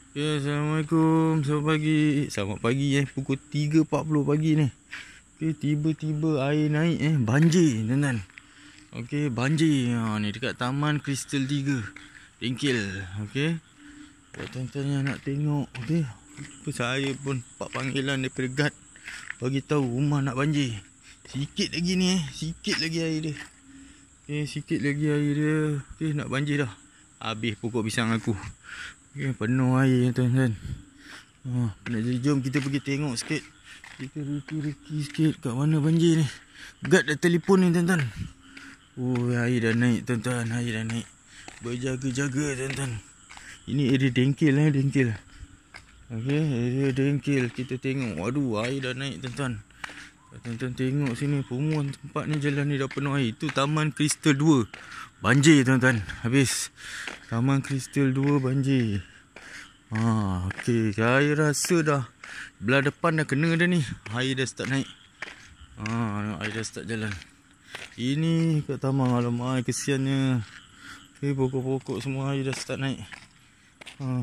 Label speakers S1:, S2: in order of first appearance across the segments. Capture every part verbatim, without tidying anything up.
S1: Ya, Assalamualaikum. Selamat pagi. Selamat pagi eh. Pukul tiga empat puluh pagi ni. Okey, tiba-tiba air naik eh. Banjir, tuan-tuan. Okey, banjir. Ha, ni dekat Taman Kristal tiga. Dengkil. Okey. Buat tuan-tuan yang nak tengok. Okey. Saya pun pak panggilan daripada guard. Bagi tahu rumah nak banjir. Sikit lagi ni eh. Sikit lagi air dia. Okey, sikit lagi air dia. Okey, nak banjir dah. Habis pokok pisang aku. Okay, penuh air tuan-tuan. Ha, nak jadi jom kita pergi tengok sikit. Kita reki-reki sikit kat mana banjir ni. Guard dah telefon ni tuan-tuan. Oh, air dah naik tuan-tuan. Air dah naik. Berjaga-jaga tuan-tuan. Ini area Dengkil eh, Dengkil. Okey, area Dengkil. Kita tengok. Waduh, air dah naik tuan-tuan. Tuan-tuan tengok sini. Semua tempat ni jalan ni dah penuh air. Itu Taman Kristal dua. Banjir tuan-tuan. Habis. Taman Kristal dua banjir. Ha, okey. Saya rasa dah belah depan dah kena dah ni. Air dah start naik. Ha, air dah start jalan. Ini kat Taman. Alamak, kesiannya. Okey, pokok-pokok semua air dah start naik. Ha.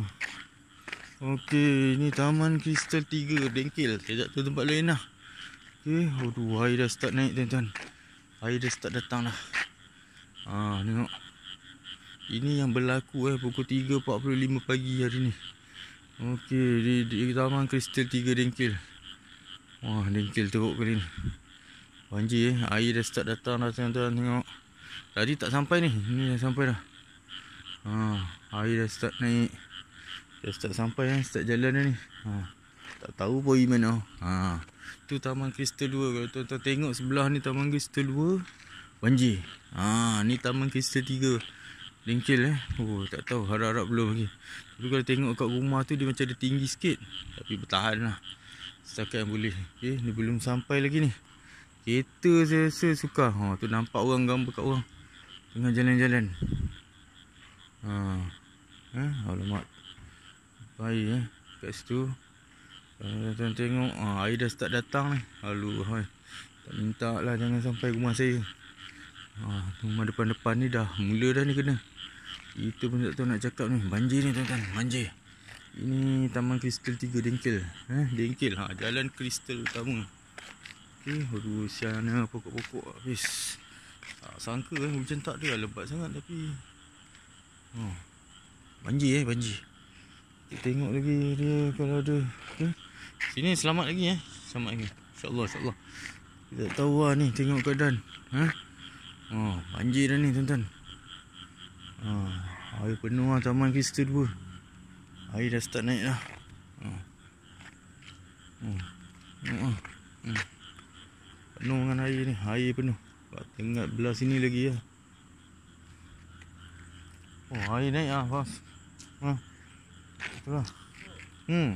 S1: Okey, ini Taman Kristal tiga Dengkil. Saya tak tahu tempat lain lah. Okey, aduh, air dah start naik tuan-tuan. Air dah start datang dah. Ha, tengok. Ini yang berlaku eh pukul tiga empat puluh lima pagi hari ni. Okey, di, di Taman Kristal tiga Dengkil. Wah, Dengkil teruk kali ni. Banjir eh, air dah start datang dah tuan-tuan, tengok. Tadi tak sampai ni, ni dah sampai dah. Ha, air dah start naik. Dah start sampai eh, start jalan dah ni. Ha, tak tahu pun pergi mana. Ha, tu Taman Kristal dua. Kalau tuan-tuan tengok sebelah ni Taman Kristal dua, banjir. Ha, ni Taman Kristal tiga Dengkil eh. Oh, tak tahu, harap-harap belum lagi. Tapi kalau tengok kat rumah tu dia macam ada tinggi sikit. Tapi bertahan lah. Setakat yang boleh. Okey, ni belum sampai lagi ni. Kereta saya rasa suka. Ha, tu nampak orang gambar kat orang. Tengah jalan-jalan. Ha. Ha, alamak. Baik eh. Kat situ. Kalau tuan tengok, ha, air dah start datang ni. Aduh, hai. Tak minta lah jangan sampai rumah saya. Ha, rumah depan-depan ni dah mula dah ni kena. Kita pun tak tahu nak cakap ni. Banjir ni tuan-tuan, banjir. Ini Taman Kristal tiga Dengkil. Eh, Dengkil. Ha, jalan Kristal utama. Okey, aduh, siana pokok-pokok habis. Tak sangka eh, hujan tak ada, lebat sangat tapi. Ha, banjir eh, banjir. Kita tengok lagi dia kalau ada. Okay. Sini selamat lagi eh. Selamat lagi. InsyaAllah, insyaAllah. Kita tak tahu lah ni, tengok keadaan. Ha? Oh, banjir dah ni tuan-tuan. Ha, air penuh lah Taman Kristal dua. Air dah start naik dah. Ha. Hmm. Hmm. Hmm. Penuh dengan air ni. Air penuh. Tengok belah sini lagi lah. Oh, air naik lah bos. Ha. Itulah. Hmm.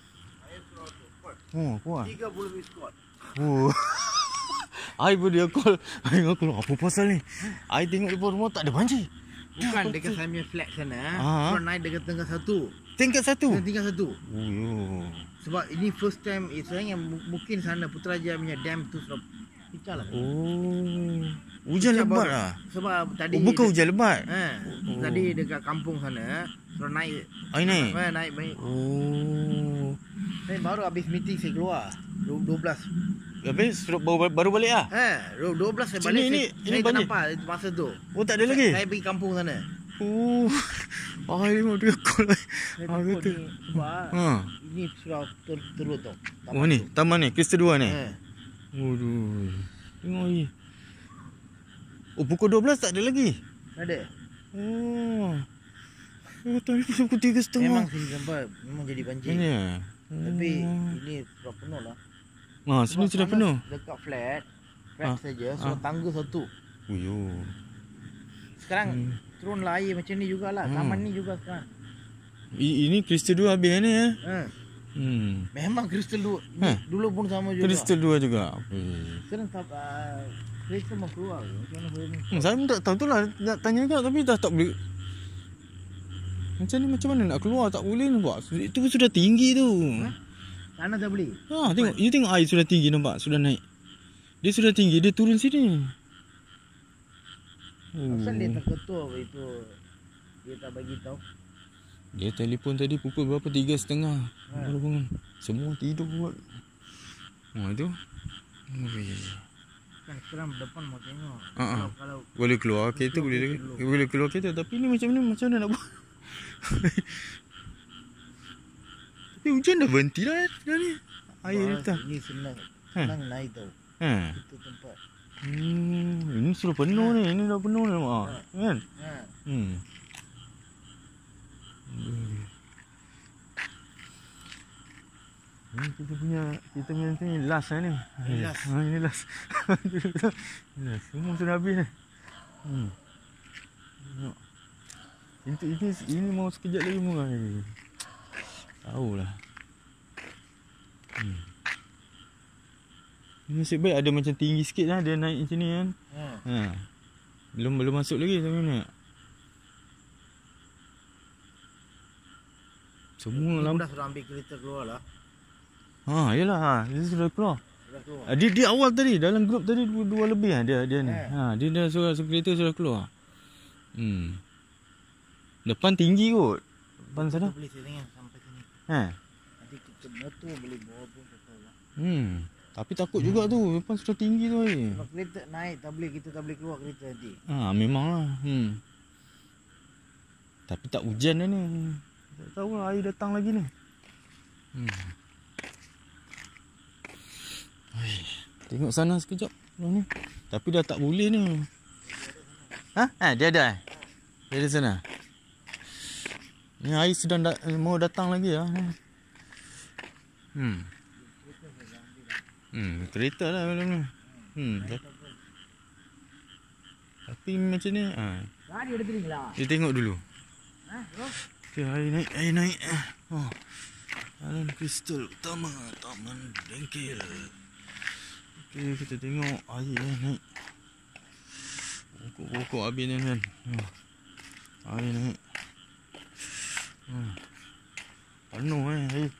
S1: Oh, kuat.
S2: tiga puluh biskut.
S1: Oh. Air pun dia call. Air aku apa pasal ni? Air tengok depan rumah tak ada banjir.
S2: Bukan dekat saya punya flat sana.
S1: Aha.
S2: Orang naik dekat tingkat satu.
S1: Tingkat satu?
S2: Tingkat satu.
S1: Oh, yo.
S2: Sebab ini first time. Eh, sebenarnya mungkin sana Putrajaya punya dam tu sudah pecah lah.
S1: Oh. Hujan lebat lah?
S2: Sebab tadi.
S1: Oh, bukan hujan lebat?
S2: Eh, oh. Tadi dekat kampung sana. Sudah naik.
S1: Air naik?
S2: Eh, naik baik.
S1: Oh.
S2: Saya baru habis meeting saya keluar. dua belas.
S1: Habis baru, baru balik lah?
S2: Eh, dua belas saya balik.
S1: Ini,
S2: saya,
S1: ini
S2: saya tak
S1: banjir?
S2: nampak masa tu.
S1: Oh, tak ada lagi?
S2: Saya, saya pergi kampung sana.
S1: Oh. Air mau dia call.
S2: Saya takut ni. Sebab
S1: ha.
S2: Ini sudah ter teruk tau.
S1: Oh ni, Taman ni, Kristal dua ni?
S2: Eh.
S1: Aduh. Tengok air. Oh, pukul dua belas tak ada lagi?
S2: Tak ada.
S1: Oh. Oh, tadi pukul tiga setengah.
S2: Memang sini sampai memang jadi banjir.
S1: Ini ya?
S2: Tapi ini sudah penuh lah.
S1: Ha, sini sudah penuh.
S2: Dekat flat, flat
S1: ha.
S2: saja, so
S1: ha.
S2: tangga satu.
S1: Oh yo.
S2: Sekarang
S1: hmm.
S2: turunlah air macam ni jugalah. Hmm. Taman ni juga sekarang.
S1: I, ini Kristal dua habis ni ya?
S2: Ha.
S1: Hmm.
S2: Memang Kristal dua.
S1: Ha.
S2: Dulu pun sama juga.
S1: Kristal dua juga. Hmm.
S2: Sekarang tak uh, Kristal mau keluar. Macam mana boleh ni?
S1: Hmm, saya pun tak tahu tu lah nak tanya juga tapi dah tak boleh. Macam ni macam mana nak keluar tak boleh nampak. Itu pun sudah tinggi tu.
S2: Ha? Tanah tak boleh.
S1: Ha, tengok, you tengok air sudah tinggi nampak, sudah naik. Dia sudah tinggi, dia turun sini.
S2: Oh. Asal dia tak ketua itu. Dia tak bagi tahu.
S1: Dia telefon tadi pukul berapa? Tiga setengah. Baru bangun. Semua tidur buat. Oh itu.
S2: Kan sekarang depan mau tengok.
S1: Uh-uh.
S2: Kalau, kalau
S1: boleh keluar kereta boleh boleh keluar kereta, tapi ni macam ni macam mana nak buat? Tapi hujan dah berhenti dah, dah ni. Air
S2: Wah,
S1: datang.
S2: Ini senang. Senang naik tau.
S1: Ha.
S2: Itu tempat.
S1: Hmm, ini sudah penuh ha. ni. Ini dah penuh ni mak. Ha. Kan?
S2: Ha.
S1: Hmm. Ini kita punya kita punya ni last lah ni.
S2: Ini last.
S1: Ha, ini last. Last. Semua sudah habis ni. Hmm. Tengok. Ini, ini, ini mau sekejap lagi murah ni. Tahulah. Hmm. Ini nasib baik ada macam tinggi sikit lah. Dia naik macam ni kan. Ha. Ha. Belum belum masuk lagi sampai ni. Semua lampu
S2: dah sudah ambil kereta keluar lah.
S1: Ha, yalah ha. Dia sudah keluar.
S2: Sudah keluar.
S1: Ha, dia dia awal tadi dalam grup tadi dua, dua lebih ah dia dia ni.
S2: Eh.
S1: Ha, dia dah suruh kereta sudah keluar. Hmm. Depan tinggi kot. Depan sana.
S2: Boleh sering sampai sini.
S1: Ha.
S2: Nanti kita motor boleh bawa pun tak tahu lah.
S1: Hmm. Tapi takut juga tu. Depan sudah tinggi tu ai.
S2: Kalau kereta naik tak boleh, kita tak boleh keluar kereta nanti.
S1: Ha, memanglah. Hmm. Tapi tak hujan dah ni. Tak tahu lah air datang lagi ni. Hmm. Ay, tengok sana sekejap ni. Tapi dah tak boleh ni. Ha? Ha, dia ada. Dia ada sana. Ni air sedang da- mau datang lagi lah. Hmm. Hmm, kereta lah macam ni. Hmm. Tapi macam ni, ha.
S2: Gadi எடுத்துறீங்களா?
S1: Dia tengok dulu.
S2: Ha, bro.
S1: Okay, air naik, air naik. Oh. Taman Kristal, Taman, Taman Dengkil. Okay, kita tengok air eh, naik. Pokok-pokok habis ni kan. Oh. Air naik. Oh. Penuh eh air.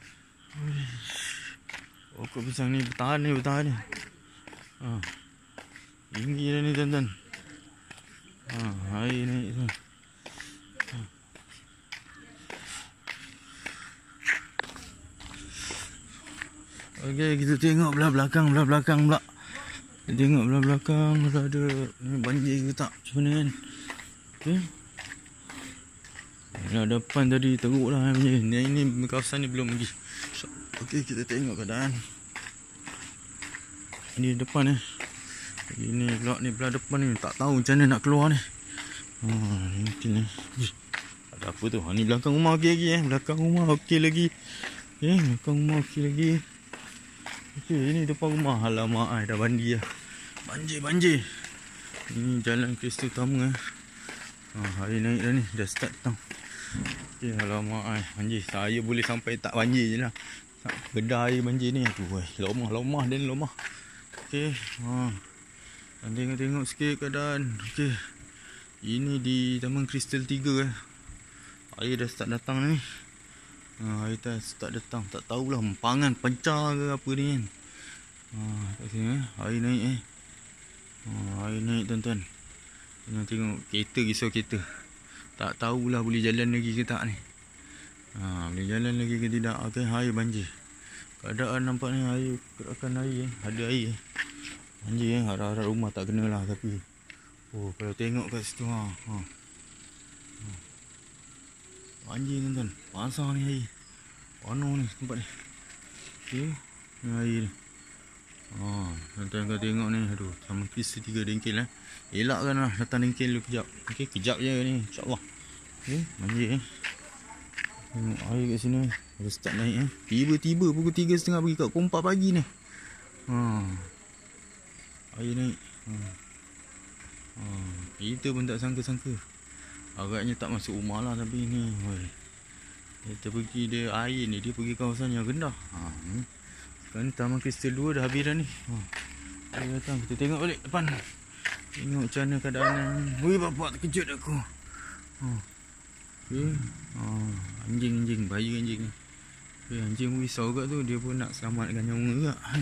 S1: Pokok pisang ni bertahan ni, bertahan ni. Oh. Tinggi dah ni tuan-tuan. Oh, air naik tu. Okey, kita tengok belah belakang, belah belakang pula. Kita tengok belah belakang ada ni banjir ke tak? Macam mana kan? Okey. Belah depan tadi teruklah banjir. Ni ini kawasan ni belum lagi. Okey, kita tengok keadaan. Ini depan ni. Ini pula ni belah depan ni tak tahu macam mana nak keluar ni. Ha, ni mungkin ni. Ada apa tu? Ha, ni belakang rumah okey lagi eh. Belakang rumah okey lagi. Okey, belakang rumah okey lagi. Okey, ini depan rumah. Alamak, ai dah banjir lah. Banjir, banjir. Ini jalan Kristal Taman eh. Ha, air naik dah ni. Dah start datang. Okey, alamak ai banjir. Saya boleh sampai tak banjir je lah. Bedah air banjir ni. Aduh, ai. Lomah, lomah dan lomah. Okey. Ha. Dan tengok-tengok sikit keadaan. Okey. Ini di Taman Kristal tiga eh. Air dah start datang ni. Ha, air dah start datang. Tak tahulah empangan pecah ke apa ni kan. Ha, kat sini eh. Air naik eh. Ha, air naik tuan-tuan. Tengok tengok kereta, risau kereta. Tak tahulah boleh jalan lagi ke tak ni. Ha, boleh jalan lagi ke tidak. Okey, air banjir. Keadaan nampaknya air, gerakan air eh. Ada air eh. Banjir eh. Harap-harap rumah tak kena lah tapi. Oh, kalau tengok kat situ ha. Ha. Ha. Banjir tuan-tuan. Basah ni air. Penuh ni tempat ni. Okey. Ni air ni. Ha, tuan-tuan kau tengok ni. Aduh, Taman Kristal tiga Dengkil eh. Elakkan lah datang Dengkil dulu kejap. Okey, kejap je ni. InsyaAllah. Okey, banjir eh. Tengok air kat sini. Dah start naik eh. Tiba-tiba pukul tiga setengah pergi kat pukul empat pagi ni. Ha. Air naik. Ha. Ha. Kita pun tak sangka-sangka. Agaknya tak masuk rumah lah tapi ni. Oi. Kita pergi dia air ni. Dia pergi kawasan yang rendah. Ha. Ni. Sekarang ni Taman Kristal dua dah habis dah ni. Ha. Air datang. Kita tengok balik depan. Tengok macam mana keadaan ni. Weh bapak terkejut aku. Ha. Okay. Ha. Anjing-anjing. Bayi anjing ni. Okay. Anjing pun risau kat tu. Dia pun nak selamatkan nyawa kat. Ha.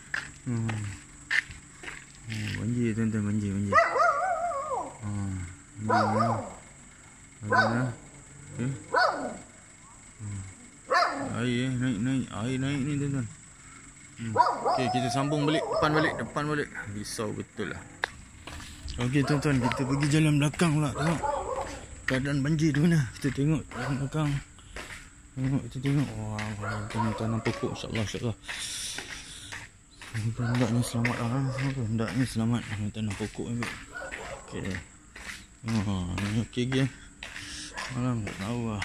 S1: Oh, banjir tuan-tuan. Banjir. Banjir. Ha. Banjir. Ada Okay. Hmm. Air eh, naik naik, air naik ni tuan-tuan. Hmm. Okey, kita sambung balik, depan balik, depan balik. Risau betul lah. Okey tuan-tuan, kita pergi jalan belakang pula. Tengok keadaan banjir tu mana. Kita tengok jalan belakang. Tengok, kita tengok. Wah, wow, tanam pokok, insya-Allah, insya-Allah. Hendaknya selamat lah. Hendaknya selamat tanam pokok ni. Okey. Oh, ni okey ke? Malam tak tahu lah.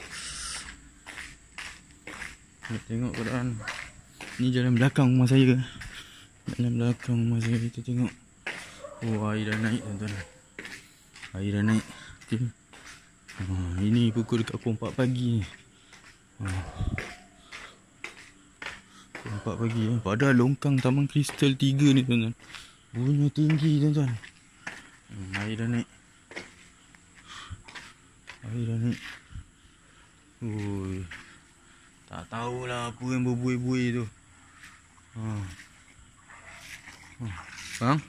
S1: Kita tengok keadaan. Ni jalan belakang rumah saya. Jalan belakang rumah saya, kita tengok. Oh, air dah naik tuan-tuan. Air dah naik. Okey. Ha, ini pukul dekat pukul empat pagi ni. Ha. Pukul empat pagi eh. Padahal longkang Taman Kristal tiga ni tuan-tuan. Bunyi tinggi tuan-tuan. Ha, air dah naik. Air dah naik. Ui. Tak tahulah apa yang berbuih-buih tu. Ha. Ha. Bang?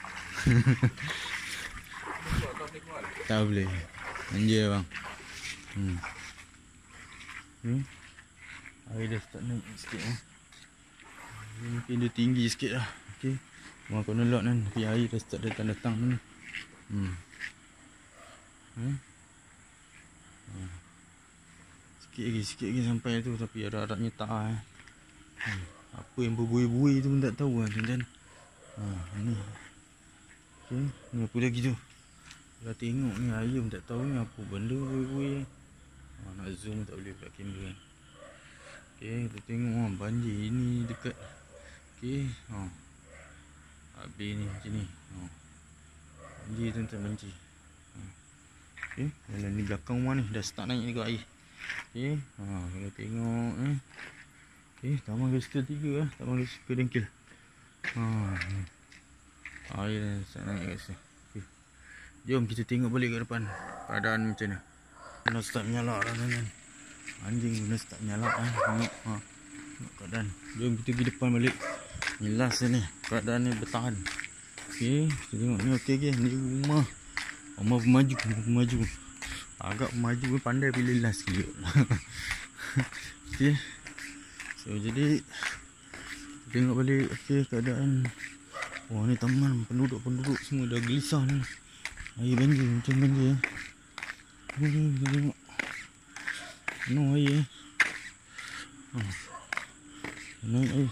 S1: Tak boleh. Banjir bang. Hmm. Hmm. Air dah start naik sikit eh. Mungkin dia tinggi sikit lah. Okey. Memang kena lock kan. Tapi air dah start datang-datang ni. Hmm. Hmm. Hmm. Sikit lagi, sikit lagi sampai tu. Tapi harap-harapnya tak lah eh. Hmm. Apa yang berbuih-buih tu pun tak tahu lah tuan-tuan. Ha, ni. Okey, ni apa lagi tu? Dah tengok ni air pun tak tahu ni apa benda buih-buih. Ha, nak zoom tak boleh pula kamera kan. Okey, kita tengok ha, banjir ni dekat. Okey, ha. Habis ni macam ni. Ha. Banjir tuan-tuan, banjir. Ha. Okey, jalan ni belakang rumah ni dah start naik dekat air. Okey, ha, kita tengok eh. Okey, Taman Kristal tiga eh, Taman Kristal Dengkil. Ha. Air dah start naik kat sini. Okey. Jom kita tengok balik kat depan. Keadaan macam mana. Dah start menyalak dah tuan-tuan. Anjing dah start menyalak eh. Tengok ha. Tengok keadaan. Jom kita pergi depan balik. Ni last ni. Keadaan ni bertahan. Okey, kita tengok ni okey ke. Ni rumah. Rumah pemaju, rumah pemaju. Agak pemaju pun pandai pilih last sikit. Okey. So jadi kita tengok balik okey keadaan. Wah, ni taman, penduduk-penduduk semua dah gelisah ni. Air banjir, macam banjir eh. Ni kita tengok. Penuh air eh. Ha. Naik air.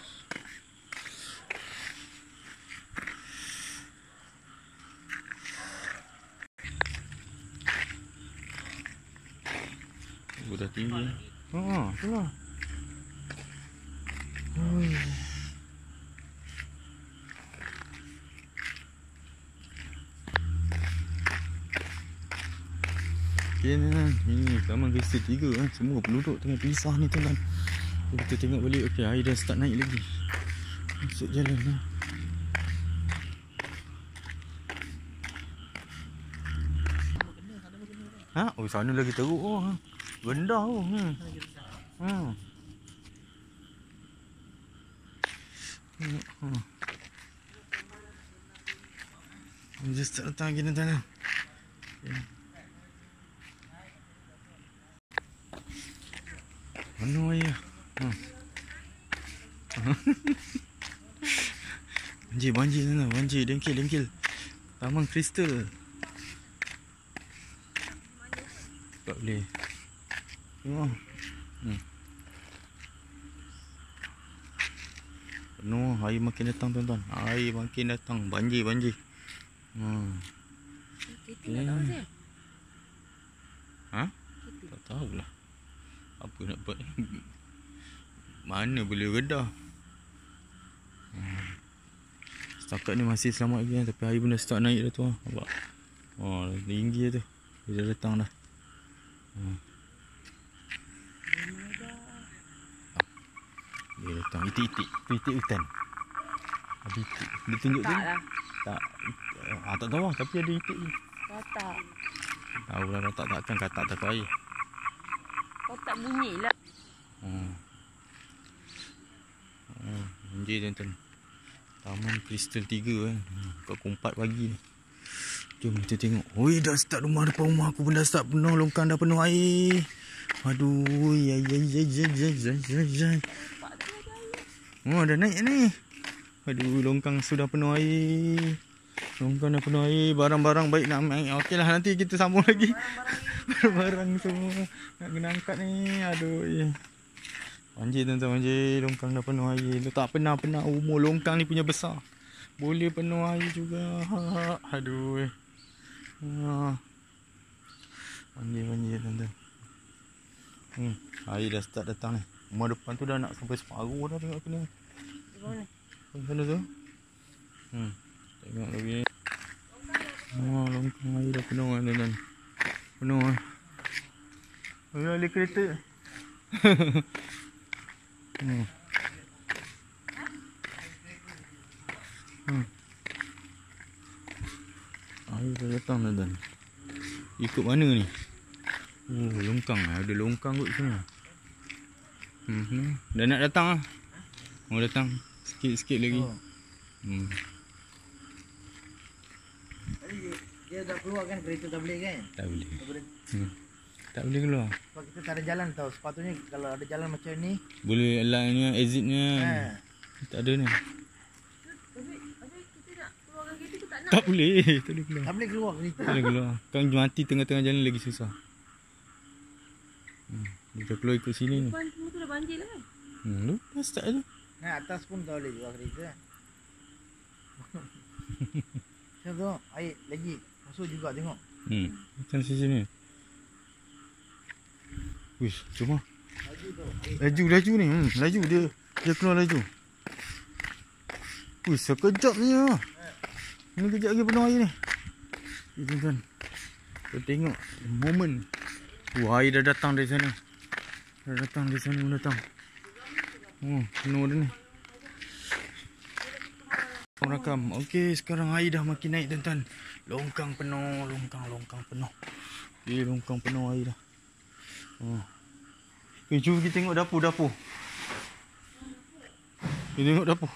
S1: Oh, dah tinggi. Ha, itulah. Ui. Okay, ni, ni Taman Kristal tiga eh. Semua penduduk tengah pisah ni tuan-tuan. Kita tengok balik. Okey, air dah start naik lagi. Masuk jalan ni. Ha? Oh, sana lagi teruk oh. Ha. Rendah oh. Hmm. Hmm. Hmm. Just tak datang lagi tuan-tuan. Okay. Mana air? Ha. Banjir, banjir sana, banjir, dengkil, dengkil. Taman Kristal. Tak boleh. Tengok. Hmm. Penuh, air makin datang tuan-tuan. Air makin datang, banjir, banjir. Hmm. Okay. Ha? Tak tahulah. Apa nak buat? Mana boleh redah? Hmm. Setakat ni masih selamat lagi, tapi air pun dah start naik dah tu. Nampak? Oh, tinggi tu. Dia dah datang dah. Hmm. Dia datang. Itik-itik. Itik hutan. Ada itik. Dia tunjuk
S3: tak
S1: tu.
S3: Lah.
S1: Tak. Ah, tak tahu lah. Tapi ada itik je.
S3: Katak.
S1: Tahu lah katak takkan katak takut air.
S3: Katak bunyi lah.
S1: Hmm. Hmm. Banjir tuan-tuan. Taman Kristal tiga kan. Hmm. Pukul empat pagi ni. Jom kita tengok. Oi, dah start rumah depan rumah aku pun dah start penuh. Longkang dah penuh air. Aduh, ya ya ya ya ya ya ya ya. Oh, dah naik ni. Aduh, longkang sudah penuh air. Longkang dah penuh air. Barang-barang baik nak naik. Okeylah, nanti kita sambung lagi. Barang-barang semua nak kena angkat ni. Aduh. Ya. Banjir tuan-tuan, banjir. Longkang dah penuh air. Tak pernah-pernah umur longkang ni punya besar. Boleh penuh air juga. Aduh. Ha. Banjir-banjir tuan-tuan. Hmm, air dah start datang ni. Rumah depan tu dah nak sampai separuh dah tengok kena.
S3: Di mana?
S1: Sana tu. Hmm, tengok lagi. Oh, longkang air dah penuh kan tuan-tuan. Penuh ah. Ayo ali kereta. hmm. Hmm. Air dah datang tuan-tuan. Ikut mana ni? Oh, longkang. Ada longkang kot sana. Hmm, hmm. Dah nak datang ah. Mau datang. Sikit-sikit lagi.
S2: Oh.
S1: Hmm.
S2: Tadi dia dah keluar kan, kereta tak boleh kan?
S1: Tak boleh.
S2: Tak boleh.
S1: Hmm. Tak boleh keluar.
S2: Sebab kita tak ada jalan tau. Sepatutnya kalau ada jalan macam ni.
S1: Boleh line-nya, exit-nya.
S2: Ha.
S1: Tak ada ni.
S3: Habis, habis kita nak keluarkan kereta ke tak nak?
S1: Tak boleh. Tak boleh keluar.
S2: Tak boleh keluar kereta.
S1: Tak boleh keluar. Kau mati tengah-tengah jalan lagi susah. Hmm. Kita keluar ikut sini ni.
S3: Depan semua tu dah banjir lah kan?
S1: Hmm, tu dah start tu.
S2: Nah, atas pun tak boleh keluar kereta. Tengok tu, air lagi. Masuk juga tengok.
S1: Hmm, macam sisi ni. Wish, cuma.
S2: Laju tu.
S1: Laju, laju ni. Hmm, laju dia. Dia keluar laju. Wish, sekejapnya. Ini kejap lagi penuh air ni. Eh, tuan-tuan. Kau tengok moment. Wah, air dah datang dari sana. Dah datang dari sana pun datang. Oh, penuh dah ni. Rakam. Okey, sekarang air dah makin naik tuan-tuan. Longkang penuh, longkang, longkang penuh. Okey, longkang penuh air dah. Oh. Okay, jom kita tengok dapur, dapur. Kita tengok dapur.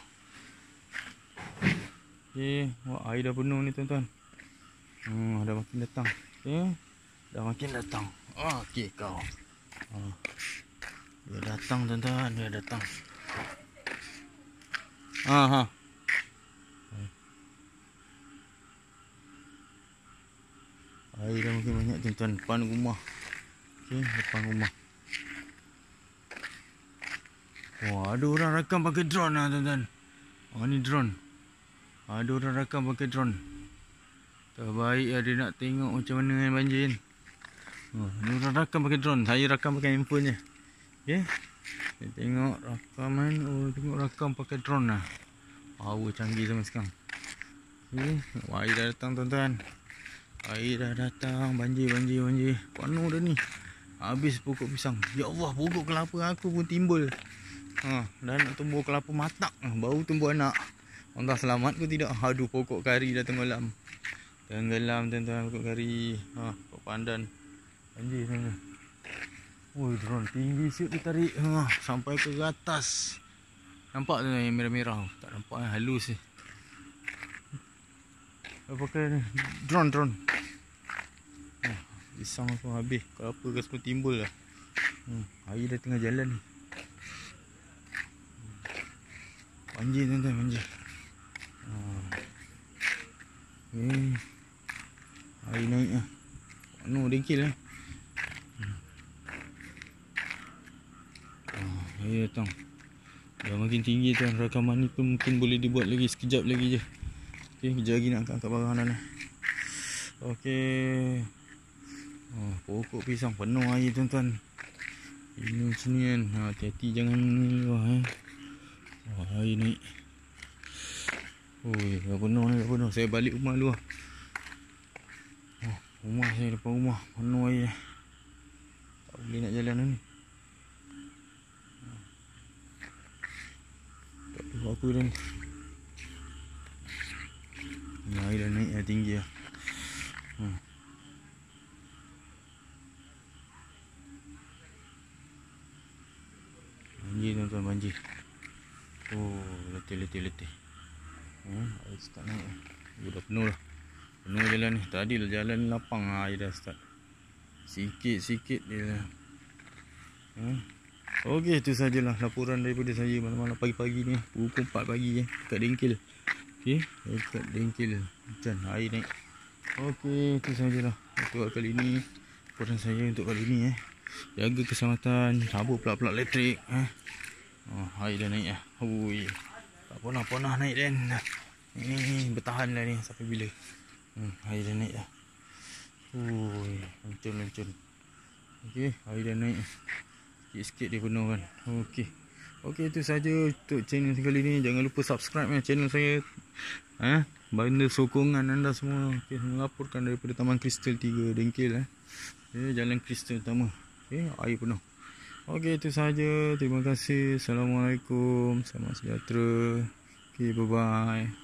S1: Okey, wah, air dah penuh ni tuan-tuan. Hmm, dah makin datang. Okey. Dah makin datang. Ah, okey kau. Ah. Dia datang tuan-tuan, dia datang. Ah ha. Air dah makin banyak tuan-tuan depan rumah. Okey, depan rumah. Wah, ada orang rakam pakai drone lah tuan-tuan. Oh, ni drone. Ada orang rakam pakai drone. Terbaik lah dia nak tengok macam mana yang banjir ni. Oh, ni orang rakam pakai drone. Saya rakam pakai handphone je. Okey. Kita tengok rakaman. Oh, tengok rakam pakai drone lah. Power canggih sama sekarang. Okey. Wah, air dah datang tuan-tuan. Air dah datang. Banjir, banjir, banjir. Penuh dah ni. Habis pokok pisang. Ya Allah, pokok kelapa aku pun timbul. Ha, dah nak tumbuh kelapa matak. Baru tumbuh anak. Entah selamat ke tidak. Aduh, pokok kari dah tenggelam. Tenggelam tuan-tuan pokok kari. Ha, pokok pandan. Banjir sana. Oi, drone tinggi siap dia tarik. Ha, sampai ke atas. Nampak tu yang merah-merah? Tak nampak, halus je. Pakai drone, drone. Ha, pisang pun habis. Kelapa ke semua timbul lah. Hmm, air dah tengah jalan ni. Banjir tuan-tuan, banjir. Ha. Eh. Air naik lah. Penuh Dengkil lah. Hmm. Ha, air datang. Dah makin tinggi tuan. Rakaman ni pun mungkin boleh dibuat lagi sekejap lagi je. Okey, kejap lagi nak angkat-angkat barang dah ni. Okey. Oh, pokok pisang penuh air tuan-tuan. Ini macam ni kan. Ha, hati-hati jangan ni wah eh. Wah, air naik. Oi, dah penuh ni, dah penuh. Saya balik rumah dulu lah. Oh, rumah saya depan rumah penuh air. Tak boleh nak jalan ni. Tak tahu apa dah ni. Ni air dah naik dah tinggi lah. Hmm. Banjir tuan-tuan, banjir. Oh, letih, letih, letih. Hmm, air start naik. Oh, dah penuh dah. Penuh jalan ni. Tadi lah jalan lapang ha, air dah start. Sikit-sikit je lah. Ha? Okey, itu sajalah laporan daripada saya malam-malam pagi-pagi ni. Pukul empat pagi eh, dekat Dengkil. Okey, dekat Dengkil. Hujan, air naik. Okey, itu sajalah untuk kali ni. Laporan saya untuk kali ni eh. Jaga keselamatan, tabur pelak-pelak elektrik eh. Oh, air dah naik lah. Hui. Tak ponah-ponah naik dan. Ni bertahan lah ni sampai bila. Hmm, air dah naik dah. Hui, lencun-lencun. Okey, air dah naik. Sikit-sikit dia penuh kan. Okey. Okey, itu saja untuk channel kali ni. Jangan lupa subscribe ya channel saya. Ha? Benda sokongan anda semua. Okey, melaporkan daripada Taman Kristal tiga Dengkil eh. Okay, Jalan Kristal utama. Okey, air penuh. Okey, itu saja. Terima kasih. Assalamualaikum. Selamat sejahtera. Okey, bye-bye.